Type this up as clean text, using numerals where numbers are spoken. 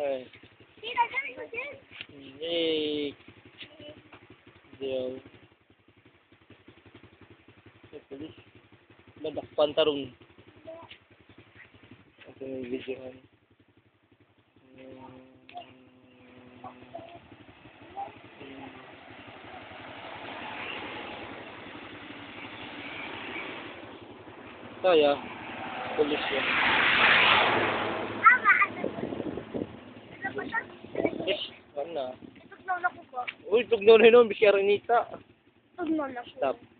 Ay. Yay! Diyaw. Polis. Madakpan tarong. Ito yung videohan. Kaya, polis yan. Yes, wala na. Tugnaw na ko ko. Uy, tugnaw na yun, bisyara nita. Tugnaw na ko. Stop.